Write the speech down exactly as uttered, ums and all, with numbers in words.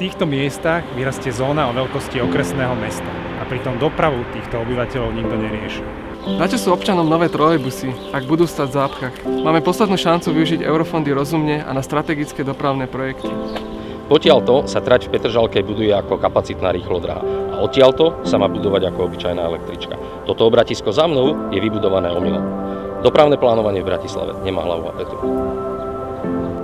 týchto miestach vyrastie zóna o veľkosti okresného mesta a pritom dopravu týchto obyvateľov nikto nerieši. Na čo sú občanom nové trolejbusy, ak budú stať v zápchách? Máme poslednú šancu využiť eurofondy rozumne a na strategické dopravné projekty. Odtiaľto sa trať v Petržalke buduje ako kapacitná rýchlodráha a odtiaľto sa má budovať ako obyčajná električka. Toto obratisko za mnou je vybudované omylom. Dopravné plánovanie v Bratislave nemá hlavu a petu.